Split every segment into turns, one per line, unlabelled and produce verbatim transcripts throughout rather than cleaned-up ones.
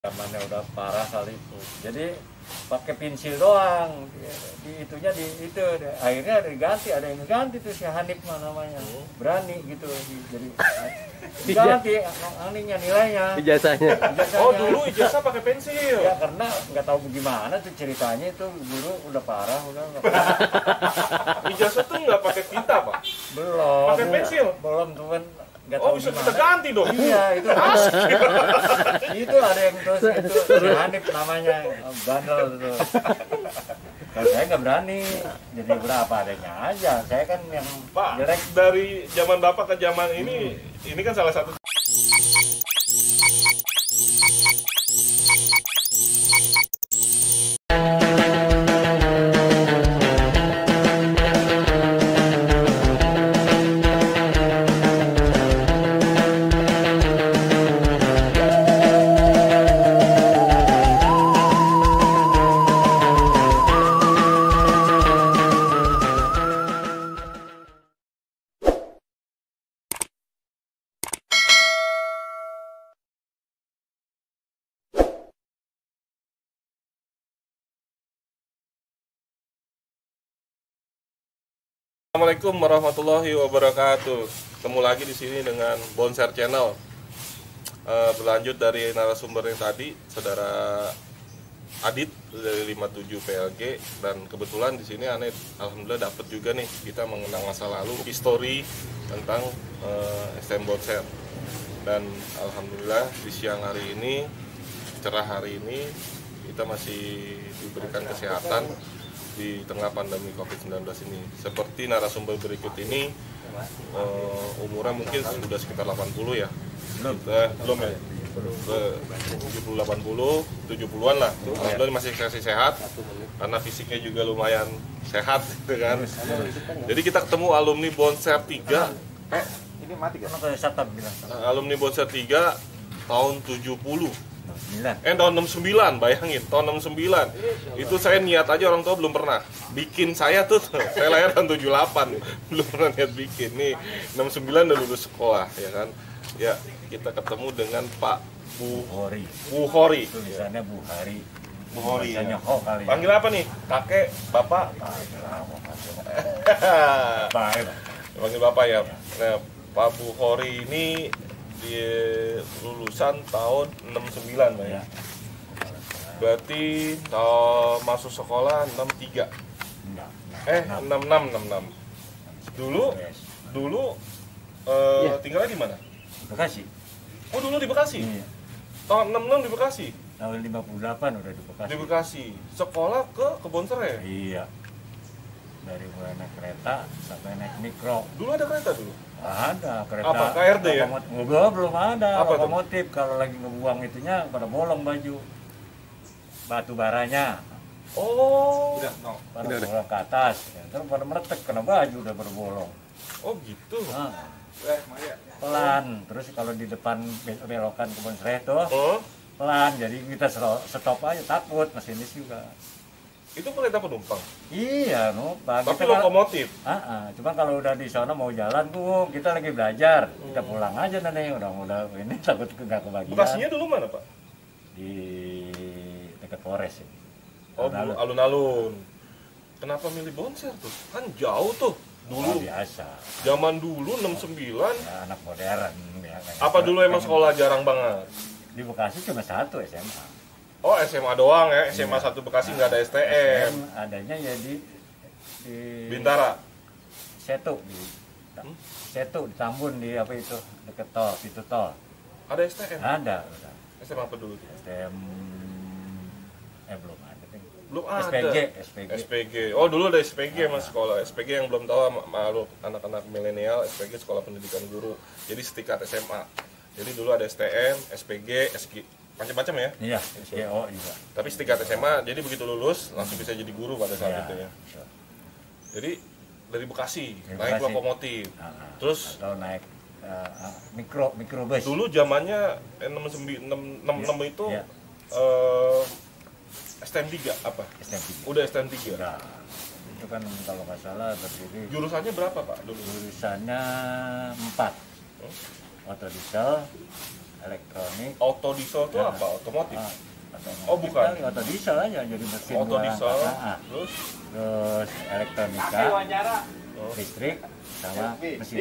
Zamannya udah parah kali itu. Jadi pakai pensil doang. Di, di itunya di itu akhirnya diganti, ada yang ganti tuh si Hanif mah namanya. Berani gitu di, jadi diganti aninya nilainya.
Ijazahnya.
Ijazahnya.
Oh dulu ijazah pakai pensil.
Ya karena nggak tahu bagaimana tuh ceritanya itu dulu udah parah udah nggak
Ijazah tuh nggak pakai tinta pak?
belum.
Pakai pensil?
Belum teman. Nggak
Oh
tahu
bisa
gimana.
kita ganti dong.
Iya itu. Itu ada yang terus itu si Hanif namanya bandel itu. Kalau saya nggak berani, jadi berapa adanya aja. Saya kan yang
Pak,
jelek.
dari zaman bapak ke zaman ini, hmm. ini kan salah satu. Assalamualaikum warahmatullahi wabarakatuh. Ketemu lagi di sini dengan Bonser Channel. Uh, berlanjut dari narasumber yang tadi, saudara Adit dari lima puluh tujuh P L G, dan kebetulan di sini aneh alhamdulillah dapat juga nih kita mengenang masa lalu, histori tentang uh, S T M Bonser. Dan alhamdulillah di siang hari ini, cerah hari ini, kita masih diberikan kesehatan di tengah pandemi covid sembilan belas ini. Seperti narasumber berikut ini, uh, umurnya mungkin sudah sekitar delapan puluh ya. Kita, belum ya? tujuh puluh, delapan puluh, tujuh puluhan lah. Alhamdulillah masih kasih sehat, karena fisiknya juga lumayan sehat gitu kan. Jadi kita ketemu alumni Bonser tiga. Eh,
Ini mati kan? Kalau Satab bilang.
alumni Bonser tiga tahun tujuh puluh. Eh tahun enam puluh sembilan, bayangin, tahun enam puluh sembilan. Itu saya niat aja, orang tua belum pernah bikin saya tuh. Saya lahir tahun tujuh puluh delapan, belum pernah niat bikin. Nih enam puluh sembilan udah lulus sekolah ya kan. Ya, kita ketemu dengan Pak Bu
Hori.
Bu Hori.
Tulisannya Bu Hari.
Bu Hori.
Tulisannya
Ya.
Ho kali.
Panggil apa nih? Kakek, Bapak?
Baik.
Panggil Bapak ya. Nah, Pak Bu Hori ini di lulusan tahun enam puluh sembilan Pak ya. Berarti uh, masuk sekolah enam puluh tiga. Eh enam puluh enam enam puluh enam. Dulu dulu uh,
Ya.
tinggalnya di mana?
Bekasi.
Oh dulu di Bekasi.
Iya.
Tahun enam puluh enam di Bekasi.
Tahun lima puluh delapan udah di Bekasi.
Di Bekasi. Sekolah ke Kebon Serai.
Iya. Dari mulai naik kereta sampai naik mikro.
Dulu ada kereta dulu.
Ada kereta.
Apa? K R D ya?
Belum, belum ada.
Apa tuh?
Lokomotif kalau lagi ngebuang itunya pada bolong baju. Batu baranya.
Oh.
Pada bolong ke atas. Ya, terus pada meretek kena baju udah berbolong.
Oh gitu.
Nah, pelan. Terus kalau di depan be- belokan Kebon Serai tuh
Oh.
pelan. Jadi kita sero- stop aja, takut masinis juga.
Itu kereta penumpang.
Iya, numpang.
Tapi
Kita kan-
lokomotif.
Ah, ah. Cuma kalau udah di sana mau jalan tuh kita lagi belajar, kita pulang aja nanti udah udah ini takut nggak kebagian.
Bekasinya dulu mana Pak?
Di dekat Polres ya.
Oh dulu alun-alun. Kenapa milih Bonser tuh? Kan jauh tuh.
Dulu
Dulu
biasa.
zaman dulu enam puluh sembilan.
Ya, anak modern ya.
Apa dulu emang sekolah jarang banget?
Di Bekasi cuma satu S M A.
Oh S M A doang ya, S M A
Iya.
satu Bekasi nggak ada S T
S
M.
M adanya ya di di
Bintara.
Setu di
Hmm?
Setu di Tambun di apa itu dekat tol, itu tol.
Ada S T M.
Ada, udah.
S M A apa dulu?
S T M eh belum ada. Ding.
Belum ada.
S P G, S P G.
S P G. Oh dulu ada S P G mas sekolah. S P G yang belum tahu ma- malu anak-anak milenial, S P G sekolah pendidikan guru. Jadi setingkat S M A. Jadi dulu ada S T M, S P G, S G, macam-macam ya.
Iya, S G O juga.
Tapi setingkat S M A, jadi begitu lulus langsung bisa jadi guru pada saat
Iya.
itu ya. Jadi dari Bekasi,
Dari
naik
Bekasi.
lokomotif.
Ah, ah.
Terus
atau naik uh, mikro mikrobus.
dulu zamannya enam puluh sembilan enam puluh enam itu
Iya.
eh, S T M tiga apa?
S T M tiga.
Udah S T M tiga.
Udah. Itu kan kalau nggak salah berdiri
Jurusannya berapa Pak dulu?
jurusannya empat.
Hmm?
Otodiesel, elektronik.
Auto diesel itu
Ya.
apa? Otomotif?
Ah, otomotif
Oh, bukan.
kali, auto diesel aja jadi mesin.
Auto
dua
diesel.
langkah. Ah, ah.
Terus
Terus elektronika,
oh,
listrik, sama mesin.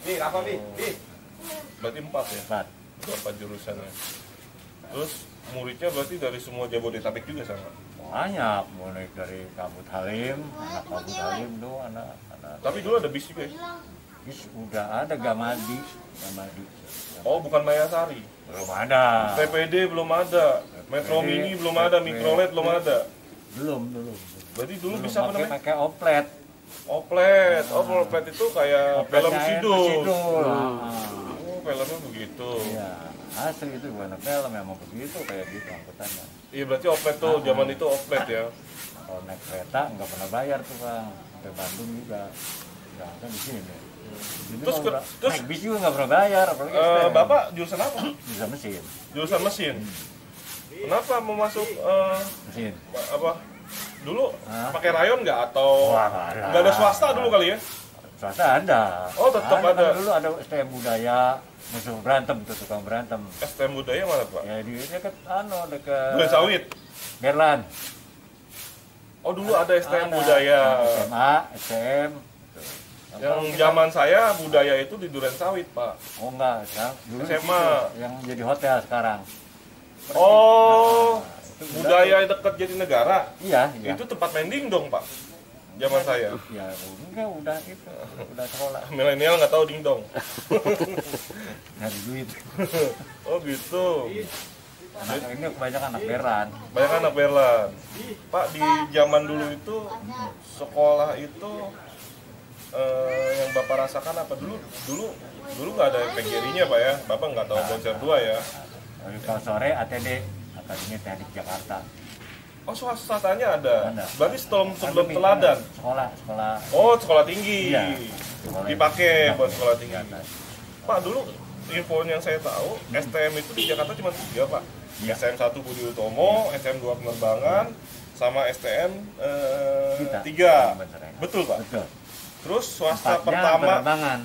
berarti empat ya?
Empat.
Itu empat jurusannya. Terus muridnya berarti dari semua Jabodetabek juga sama?
Banyak, mulai dari Kabut Halim, anak Kabut Halim tuh, anak anak.
Tapi dulu ada bis juga ya?
Bis udah ada Gamadi, Gamadi.
Oh, bukan Mayasari.
Belum ada.
T P D belum ada. Metro
T P D,
Mini belum ada,
T P D.
Mikrolet belum ada.
Belum, belum.
Berarti dulu
Belum
bisa apa
pakai
namanya?
pakai oplet.
Oplet. Oh, oplet itu kayak film
Opletnya
sidul.
Sidul.
Oh,
Ah.
filmnya begitu.
Iya, asli itu bukan film, memang begitu kayak gitu angkutannya.
Iya, berarti oplet tuh zaman itu oplet ya.
Kalau naik kereta nggak pernah bayar tuh bang, sampai Bandung juga. Nggak kan di sini. Jadi
Terus
mau
ke-
ber-
terus-
naik bis juga nggak pernah bayar, apalagi
Eh,
S T M.
Bapak jurusan apa?
Bisa mesin,
Jurusan mesin. Kenapa mau masuk eh,
mesin.
apa? Dulu
Hah?
pakai rayon nggak atau
Wah, nggak ada.
nggak ada swasta dulu kali ya?
Swasta ada.
Oh, tetap
kan
ada.
dulu ada S T M budaya, musuh berantem tuh tukang berantem.
S T M budaya mana Pak?
Ya di dekat anu dekat.
Duren Sawit.
Berlan.
Oh, dulu ada S T M
Ada.
budaya.
S M A, S T M. Tuh. Nah,
Yang
kalau kita-
zaman saya budaya itu di Duren Sawit Pak.
Oh enggak, sekarang dulu
S M A.
di situ, yang jadi hotel sekarang.
Oh,
Nah, itu
budaya dekat Jatinegara.
Iya, iya.
Itu tempat mending dong Pak. Zaman saya.
Ya enggak, udah itu, udah sekolah.
Milenial nggak tahu dingdong.
Nyari duit.
Oh gitu.
Anak ini kebanyakan anak beran.
Banyak anak Berlan. Pak, di zaman dulu itu sekolah itu eh, yang Bapak rasakan apa dulu? Dulu dulu nggak ada P G R I-nya Pak ya. Bapak nggak tahu Bonser dua ya.
Kalau sore A T D, Akademi Teknik Jakarta.
Oh, swastanya ada.
Ada.
Berarti sebelum sebelum
Akademi,
teladan.
Sekolah, sekolah.
Oh, sekolah tinggi.
Iya. Sekolah
Dipakai
yang-
buat sekolah tinggi.
di atas.
Pak, dulu info yang saya tahu, S T M itu di Jakarta cuma tiga Pak.
Iya.
S T M satu Budi Utomo, S T M dua Penerbangan, sama S T M eh,
Kita.
tiga.
Bener, ya.
Betul Pak.
Betul.
Terus swasta
Empatnya
pertama
penerbangan.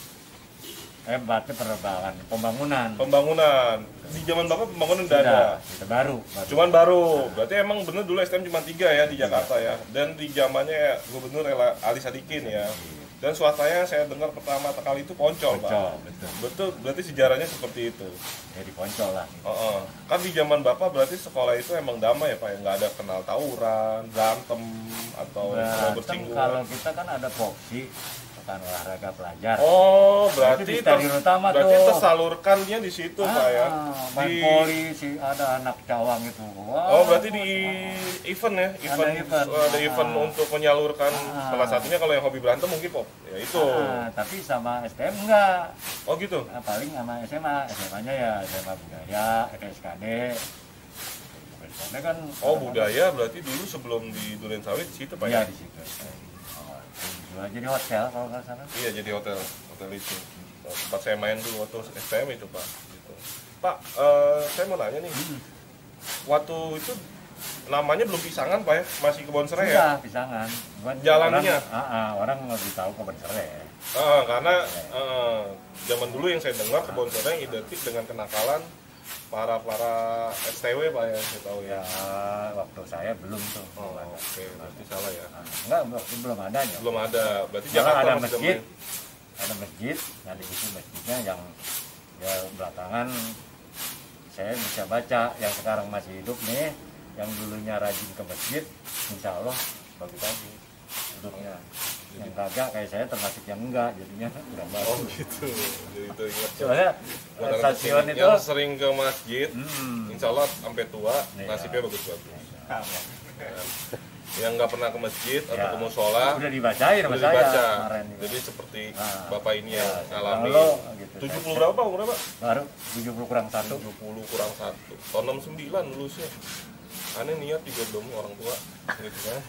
Hebatnya penerbangan, pembangunan.
pembangunan. Di zaman Bapak pembangunan udah ada.
Sudah, sudah baru. baru.
Cuman baru. Berarti emang bener dulu S T M cuma tiga ya di Jakarta ya. Dan di zamannya ya, Gubernur Ela- Ali Sadikin ya. Dan swastanya saya dengar pertama kali itu Poncol,
Poncol,
Pak.
betul.
Betul, berarti sejarahnya seperti itu.
Jadi poncol lah.
Heeh. Kan di zaman Bapak berarti sekolah itu emang damai ya Pak, ya? Nggak ada kenal tawuran, berantem, atau
Berantem
bersinggungan.
kalau kita kan ada voksi, bukan olahraga pelajar.
Oh,
Itu
berarti
di stadion
ter-
utama
berarti
tuh.
tersalurkannya di situ Pak ya.
Ah, main
Di-
poli sih ada anak cawang itu. Wah.
Oh, berarti di event ya, event,
event.
ada event
Ah.
untuk menyalurkan
Ah.
salah satunya kalau yang hobi berantem mungkin pop. Ya itu.
Ah, tapi sama S T M enggak.
Oh gitu.
Nah, paling sama S M A, S M A-nya ya S M A budaya, S K D. S K D kan
Oh, budaya berarti dulu sebelum di Duren Sawit situ Pak
Iya
ya.
di situ. Oh, dua jadi hotel kalau nggak salah.
Iya, jadi hotel, hotel itu. Tempat saya main dulu waktu S T M itu Pak. Gitu. Pak, eh, saya mau nanya nih.
Hmm.
Waktu itu namanya belum Pisangan Pak ya, masih Kebon Serai ya?
Sudah pisangan. Cuman
Jalannya?
Orang, ah, ah, orang lebih tahu Kebon Serai.
Ah, karena eh, zaman dulu yang saya dengar Kebon Serai identik dengan kenakalan para para S T W Pak ya, saya tahu ya.
Ya waktu saya belum tuh.
Oh,
belum ada.
oke, berarti salah ya.
Ah, enggak, waktu belum ada ya.
Belum ada, berarti
Malah
Jakarta
ada
masih
masjid,
zaman-
ada masjid, nah di situ masjidnya yang ya belakangan saya bisa baca yang sekarang masih hidup nih, yang dulunya rajin ke masjid, insya Allah bagus lagi hidupnya. Yang kagak kayak saya termasuk yang enggak, jadinya udah
Oh
bagus.
gitu, jadi itu ingat.
Soalnya
Buat anak
stasiun
kecil
itu,
yang sering ke masjid,
hmm,
insya Allah sampai tua
Iya.
nasibnya bagus-bagus. Yang nggak pernah ke masjid atau
Ya.
ke musola
udah dibacain sama
udah
saya
dibaca.
kemarin juga.
Jadi seperti
Nah,
bapak ini yang
ya,
alami.
kalau gitu,
tujuh puluh
saya-
berapa umurnya Pak?
baru tujuh puluh kurang satu.
tujuh puluh kurang satu, tahun enam puluh sembilan lulusnya. Aneh niat digodong orang tua, gitu kan.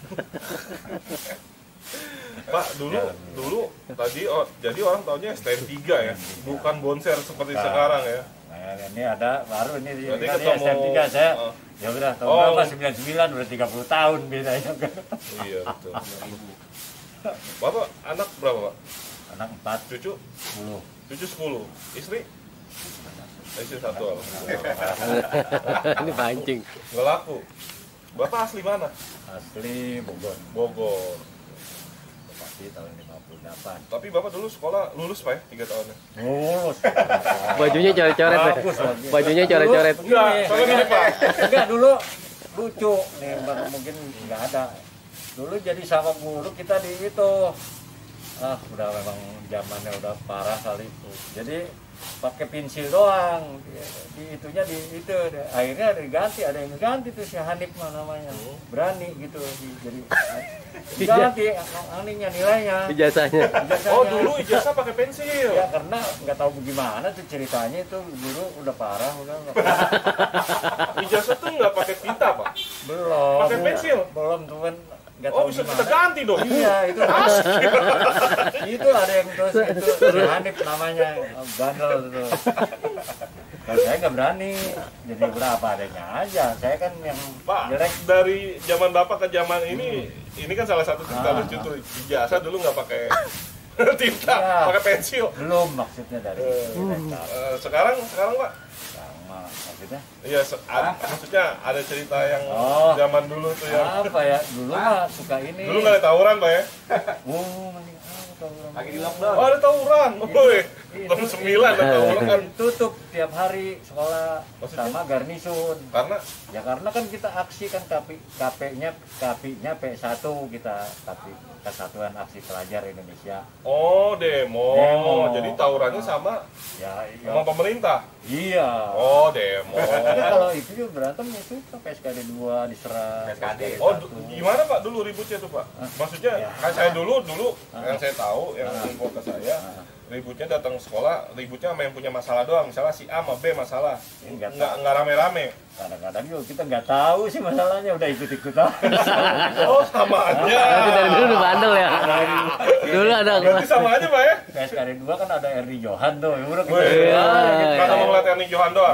Pak, dulu
Ya,
dulu tadi oh, jadi orang taunya S T M tiga ya, bukan bonser seperti
Bukan.
sekarang ya.
Nah, ini ada baru ini di
Berarti
kan ini
ketemu-
S M tiga saya.
oh.
Ya udah tahun
Oh.
berapa? sembilan puluh sembilan udah tiga puluh tahun bedanya kan.
Iya betul. Bapak anak berapa Pak?
Anak empat
Cucu?
puluh.
Cucu sepuluh. Istri? S D satu.
Ini pancing.
Nggak laku. Bapak asli mana?
Asli Bogor.
Bogor.
Pasti tahun lima puluh delapan.
Tapi Bapak dulu sekolah lulus Pak ya? tiga tahunnya?
Lulus.
Bajunya coret-coret ya.
Bagus lagi.
Bajunya coret-coret.
Dulu
Enggak,
begini.
soalnya gini Pak.
Enggak, dulu lucu nih, Bang, mungkin nggak ada. Dulu jadi sama guru kita di itu. Ah, udah memang zamannya udah parah kali itu. Jadi pakai pensil doang. Di, di itunya di itu akhirnya diganti, ada yang ganti tuh si Hanif mah namanya. Berani gitu di, jadi diganti aninya nilainya.
Ijazahnya.
Ijazahnya.
Oh dulu ijazah pakai pensil.
Ya karena nggak tahu bagaimana tuh ceritanya, itu guru udah parah udah nggak
Ijazah tuh nggak pakai tinta Pak?
belum
Pakai pensil?
belum tuh nggak
Oh
tahu
bisa
gimana.
kita ganti dong.
Iya itu itu ada yang terus itu si Hanif namanya, bandel itu. Kalau saya nggak berani, jadi berapa adanya aja. Saya kan yang
Pak,
jelek.
dari zaman Bapak ke zaman ini, ini kan salah satu cerita
Ah.
lucu tuh. Ijazah dulu nggak pakai tinta,
Iya.
pakai pensil.
Belum maksudnya dari
Eh.
itu. Nah,
Eh, sekarang, sekarang Pak?
sama maksudnya
Iya, se- ad- maksudnya ada cerita yang
Oh.
zaman dulu tuh yang
apa ya, dulu mah suka ini.
dulu nggak ada tawuran Pak ya?
Oh, mending apa tawuran.
Lagi di lockdown.
Oh ada tawuran, woi,
Itu-
jam sembilan ada tawuran kan?
tutup tiap hari sekolah
Maksudnya?
sama garnisun.
Karena
Ya karena kan kita aksi kan K P-nya K P-nya P satu kita tapi Kesatuan Aksi Pelajar Indonesia.
oh demo,
Demo.
jadi tawurannya sama
Ya,
sama
iya.
pemerintah.
Iya.
Oh demo.
Tapi kalau itu juga berantem itu P S K D dua diserang.
P S K D.
Oh du- gimana Pak dulu ributnya tuh Pak? Maksudnya
Ya.
kan saya dulu dulu yang saya tahu yang
Ah.
info ke saya
Ah.
ributnya datang sekolah ributnya sama yang punya masalah doang, misalnya si A sama B masalah
Ya, nggak
nggak nggak rame-rame.
Kadang-kadang juga kita nggak tahu sih masalahnya, udah ikut-ikut aja.
Oh sama
Berarti
aja.
dari dulu udah bandel ya. Dulu ada
Berarti sama aja Pak ya?
P S K D dua kan ada Erdi Johan tuh, ya udah kita.
Wih,
Iya,
gitu.
karena mau ngeliat Ernie Johan doang.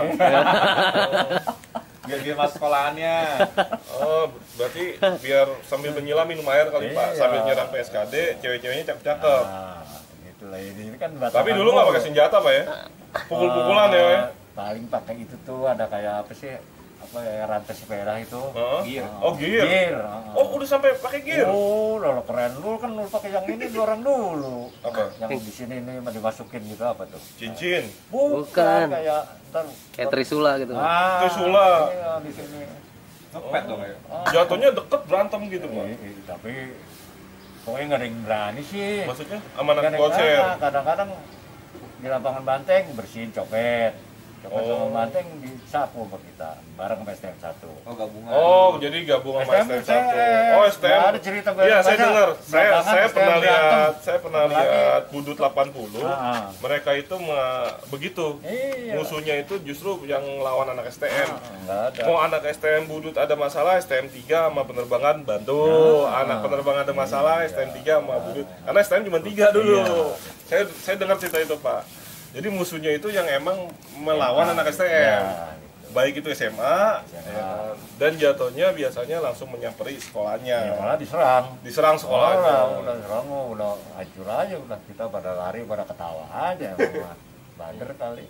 Biar dia masuk sekolahannya.
Oh, berarti biar sambil menyelam minum air kali Pak,
Iya.
sambil nyerang P S K D, cewek-ceweknya cakep-cakep.
Nah, gitulah ini, ini kan batasan
Tapi dulu nggak pakai
mulu.
senjata Pak ya? Pukul-pukulan ya Pak ya?
Eh, Paling pakai itu tuh ada kayak apa sih? Apa ya, rantai sepeda itu.
Heeh.
Gear.
Oh gear.
Gear.
Oh udah sampai pakai gear?
Oh, lo keren dulu kan, lu pakai yang ini dua orang dulu.
Apa?
Yang di sini nih mau dimasukin gitu apa tuh?
Cincin.
Bukan.
Kayak ntar.
kayak Trisula gitu.
Ah,
Trisula.
Iya, di sini.
Ngepet dong ya.
Ah,
Jatuhnya deket berantem gitu Pak.
iya, iya, tapi pokoknya nggak ada yang berani sih.
Maksudnya sama
Nggak
anak
ada yang
gocer.
berani. Kadang-kadang di lapangan banteng bersihin copet. Copet
Oh.
sama banteng disapu sama kita bareng sama S T M satu.
Oh gabungan.
Oh, jadi gabung sama S T M satu. Oh, S T M.
Nggak ada cerita
Iya, saya
banyak.
dengar. Saya
Belakangan
saya
S T M
pernah
berantem.
lihat, saya pernah
Apalagi-
lihat Budut delapan puluh.
Ah.
Mereka itu me- begitu.
Iya.
Musuhnya itu justru yang lawan anak S T M.
Ah, nggak ada.
Mau anak S T M Budut ada masalah, S T M tiga sama penerbangan bantu.
Ah.
Anak penerbangan ada masalah, S T M tiga sama Budut. Karena S T M cuma tiga dulu.
Iya.
Saya saya dengar cerita itu, Pak. Jadi musuhnya itu yang emang melawan anak S T M.
Ya, gitu.
Baik itu S M A,
S M A.
ya kan? Dan jatuhnya biasanya langsung menyamperi
Ya,
sekolahnya.
malah diserang.
Diserang
Udah,
sekolahnya.
udah serang, oh, udah hancur aja, udah kita pada lari, pada ketawa aja. Wah, bader kali.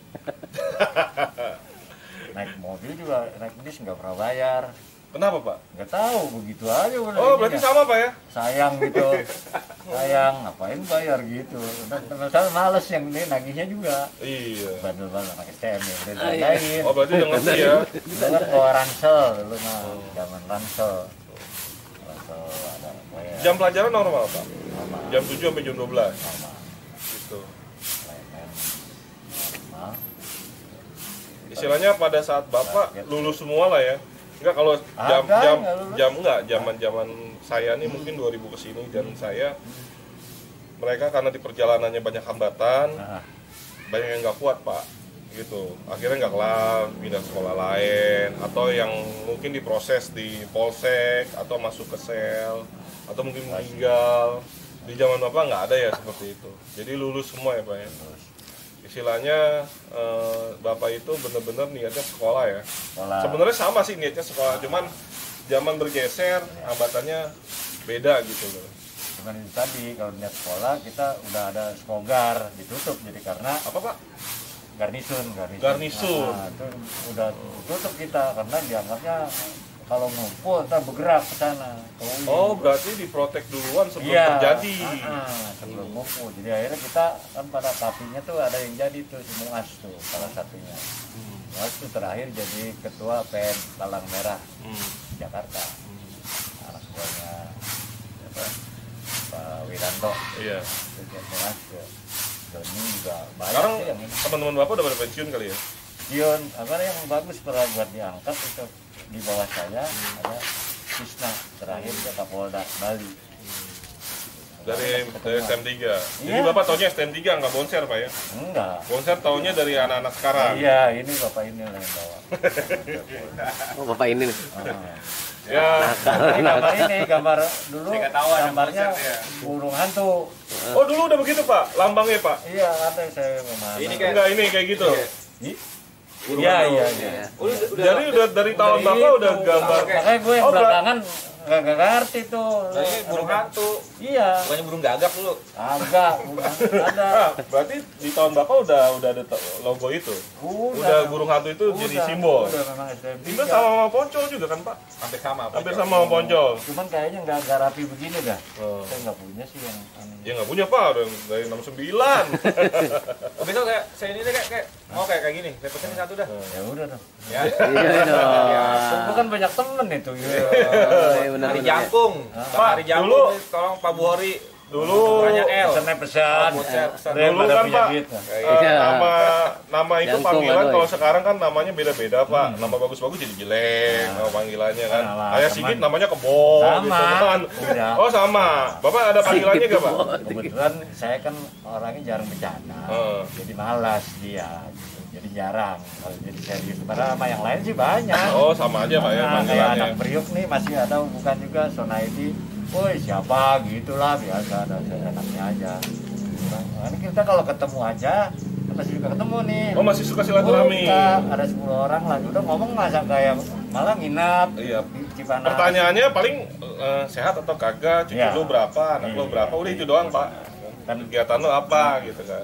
Naik mobil juga, naik bis nggak pernah bayar.
Kenapa, Pak?
Nggak tahu, begitu aja udah.
Oh, berarti
ininya.
sama, Pak ya?
Sayang gitu. Sayang, ngapain bayar gitu. Misalnya males yang ini nagihnya juga.
Iya.
Bandel-bandel pakai S T M ya, udah
Ah, iya.
ditandain.
Oh, berarti udah ngerti ya?
Kita kan bawa ransel dulu mah, zaman ransel. Ransel ada bayar.
Jam pelajaran normal, Pak?
Sama,
Jam tujuh sampai jam dua belas.
sama.
Gitu.
Lain-lain. Normal.
Istilahnya pada saat Bapak lulus semua lah ya. Enggak kalau jam
Ada,
jam
nggak lulus.
jam enggak zaman-zaman saya nih mungkin dua ribu ke sini dan saya mereka karena di perjalanannya banyak hambatan,
Nah,
banyak yang nggak kuat Pak gitu, akhirnya nggak kelar pindah sekolah lain atau yang mungkin diproses di polsek atau masuk ke sel atau mungkin meninggal. Di zaman Bapak nggak ada ya seperti itu, jadi lulus semua ya Pak ya.
terus
Istilahnya eh, Bapak itu benar-benar niatnya sekolah ya.
sekolah.
Sebenarnya sama sih niatnya sekolah, cuman zaman bergeser hambatannya beda gitu loh.
Cuman itu tadi, kalau niat sekolah kita udah ada skogar ditutup, jadi karena
Apa Pak?
garnisun, garnisun.
Garnisun.
Nah, itu udah tutup kita karena dianggapnya kalau ngumpul ntar bergerak ke sana.
Oh, berarti diprotek duluan sebelum
iya,
terjadi.
ah, ah, sebelum ngumpul. Jadi akhirnya kita kan pada kafinya tuh ada yang jadi tuh si Muas tuh salah satunya.
Hmm.
Muas tuh terakhir jadi ketua P M Palang Merah
Hmm.
Jakarta.
Hmm.
Anak buahnya apa, Pak Wiranto.
Iya.
Terus Muas ke Doni juga banyak
Sekarang
sih yang ini.
teman-teman Bapak udah pada pensiun kali ya?
Dion, apa yang bagus pernah buat diangkat itu di bawah saya ada Krisna terakhir dia Kapolda Bali.
Dari dari S T M tiga. Jadi
Iya.
Bapak taunya S T M tiga nggak bonser, Pak ya?
Enggak.
Bonser taunya dari anak-anak sekarang.
Iya, ini bapak ini lah yang bawa.
Oh, bapak ini nih.
Ah.
Ya,
Ini gambar ini, gambar dulu
Saya nggak tahu ada
gambarnya
konsepnya.
burung hantu.
oh dulu udah begitu Pak, lambangnya Pak.
Iya, ada saya memahami.
Ini kayak-
Enggak ini kayak gitu.
Ih? Iya, iya, iya.
Udah, udah,
Jadi udah dari tahun
Udah
Bapak
itu.
udah gambar.
Makanya gue yang
Oh, ber-
belakangan nggak nggak ngerti tuh.
Nah, ini burung hantu.
Iya.
Bukannya burung gagak dulu.
Agak, bukan. Ada.
Ah, berarti di tahun Bapak udah udah ada to- logo itu. Udah burung hantu itu jadi
Udah,
simbol.
Udah memang S T M
Itu
tiga.
sama sama Poncol juga kan Pak?
Hampir sama.
Hampir sama sama Poncol.
Cuman kayaknya nggak nggak rapi begini dah.
Oh.
Saya nggak punya sih yang aneh.
Ya nggak punya Pak, udah dari enam puluh sembilan.
Oh, besok kayak saya ini deh kayak kayak mau kayak kayak gini. Saya pesen satu dah.
Ya udah dong.
Ya.
Iya dong.
Gue kan banyak temen itu. Iya.
Iya benar
Hari
benar.
jangkung.
Pak,
Hari jangkung.
dulu-
nih, tolong Pak Buhori.
Dulu
Banyak L.
Pesannya pesan.
Oh, pesan, pesan.
Dulu
Daripada
kan
punya
Pak,
duit.
eh,
Iya.
nama nama itu
Jangkung,
panggilan
aduh.
kalau sekarang kan namanya beda-beda Pak. Nama bagus-bagus jadi jelek, nama panggilannya kan.
Sama,
Kayak
teman.
Sigit namanya Kebo
Sama.
gitu kan.
Udah.
Oh sama. Bapak ada panggilannya gak Pak?
Kebetulan saya kan orangnya jarang bercanda.
Oh.
Jadi malas dia. Gitu. Jadi jarang. Kalau jadi serius. Padahal sama yang lain sih banyak.
Oh sama aja Pak ya
Nah, kayak
panggilannya.
anak Priuk nih masih ada bukan juga Sonaidi. Woi siapa gitulah biasa ada enaknya aja. Nah, ini kita kalau ketemu aja kita masih juga ketemu nih.
Oh masih suka silaturahmi.
Oh, enggak, ada sepuluh orang lah. Udah ngomong masa kayak malah nginap
Iya.
di Cipanas.
Pertanyaannya paling eh, sehat atau kagak, cucu
Iya.
lu berapa, anak lu
Iya.
berapa, udah itu doang Pak. Kan kegiatan lu apa gitu kan.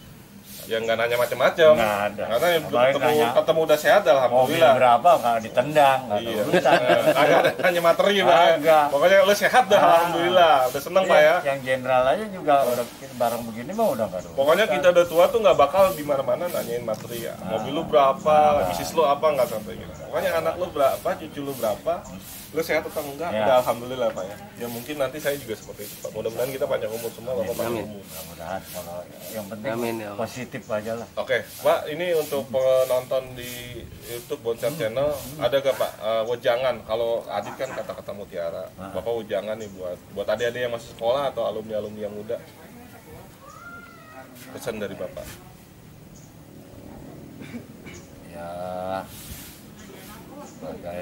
Yang nggak nanya macam-macam.
Nggak ada.
Karena yang
Apalagi
ketemu
nanya,
ketemu udah sehat
Mobil
alhamdulillah.
berapa nggak ditendang, nggak
Iya.
ada urusan.
Kagak ada nanya materi Pak. ya.
Kagak.
Pokoknya lu sehat dah
Ah.
alhamdulillah. Udah seneng Pak ya.
Yang- Yang jenderal aja juga udah bareng begini mah udah nggak ada
Pokoknya
urusan.
kita udah tua tuh nggak bakal di mana-mana nanyain materi ya. Mobil lu berapa, bisnis lu apa nggak sampai gitu. Pokoknya anak lu berapa, cucu lu berapa, lu sehat atau enggak,
Ya.
udah alhamdulillah Pak ya. Ya mungkin nanti saya juga seperti itu Pak. Mudah-mudahan kita panjang umur semua, Bapak panjang
Amin.
umur.
Mudah-mudahan kalau yang penting
Amin, ya Allah.
positif aja lah.
Oke, Pak, ini untuk penonton di YouTube Bonser Channel, ada gak Pak uh, wejangan? Kalau Adit kan kata-kata mutiara,
Ah.
Bapak wejangan nih buat buat adik-adik yang masih sekolah atau alumni-alumni yang muda? Pesan dari Bapak.
Ya sebagai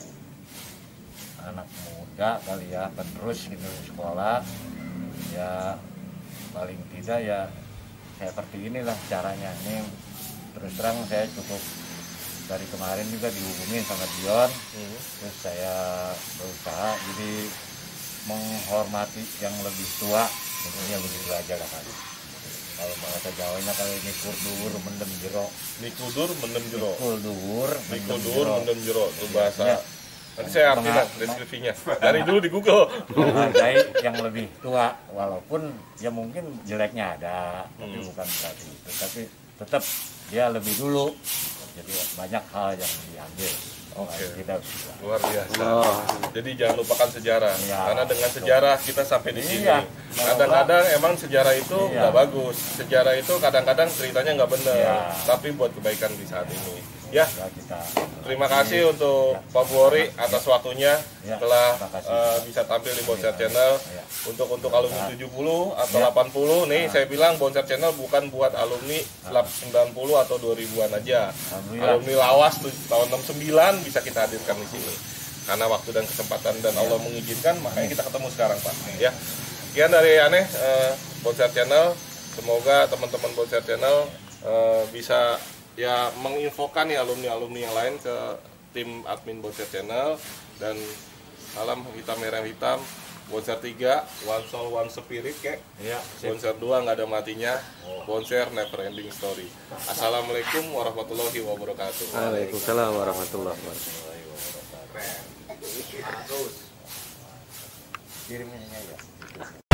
anak muda kali ya penerus gitu di sekolah ya paling tidak ya saya seperti inilah caranya. Ini terus terang saya cukup dari kemarin juga dihubungin sama Dion,
Hmm.
terus saya berusaha jadi menghormati yang lebih tua, intinya begitu aja lah kali. Kalau bahasa Jawanya kalau ini kurdur mendem jero,
Mikudur mendem jero.
kuldur
Mikudur mendem jero itu
Ya.
bahasa. Nanti saya artikan
Menga-
deskripsinya. Dari dulu di Google.
menghargai yang lebih tua, walaupun ya mungkin jeleknya ada, tapi
Hmm.
bukan berarti itu, tapi tetap dia lebih dulu, jadi banyak hal yang diambil.
Oke.
Tidak bisa.
Luar biasa.
Oh.
Jadi jangan lupakan sejarah.
Iya.
Karena dengan sejarah kita sampai di sini.
Iya.
Kadang-kadang emang sejarah itu
Iya.
nggak bagus. Sejarah itu kadang-kadang ceritanya nggak benar.
Iya.
Tapi buat kebaikan di saat ini. Ya,
Ya, kita
terima kasih untuk Pak Buhori atas waktunya
Ya,
telah
terima kasih.
eh, bisa tampil di Bonser Channel.
Ya.
Untuk untuk alumni tujuh puluh atau
Ya.
delapan puluh nih saya bilang Bonser Channel bukan buat alumni sembilan puluh atau dua ribuan aja.
Alhamdulillah.
Alumni lawas tuh tahun enam puluh sembilan bisa kita hadirkan di sini. Karena waktu dan kesempatan dan Allah mengizinkan makanya kita ketemu sekarang Pak. Ya. Sekian dari Aneh eh, Bonser Channel. Semoga teman-teman Bonser Channel eh, bisa ya menginfokan nih alumni-alumni yang lain ke tim admin Bonser Channel dan salam hitam merah hitam Bonser tiga, One Soul One Spirit kek.
Iya, sip.
Bonser dua nggak ada matinya. Bonser Never Ending Story. Assalamualaikum warahmatullahi wabarakatuh.
Waalaikumsalam warahmatullahi wabarakatuh.
Kirimnya ya.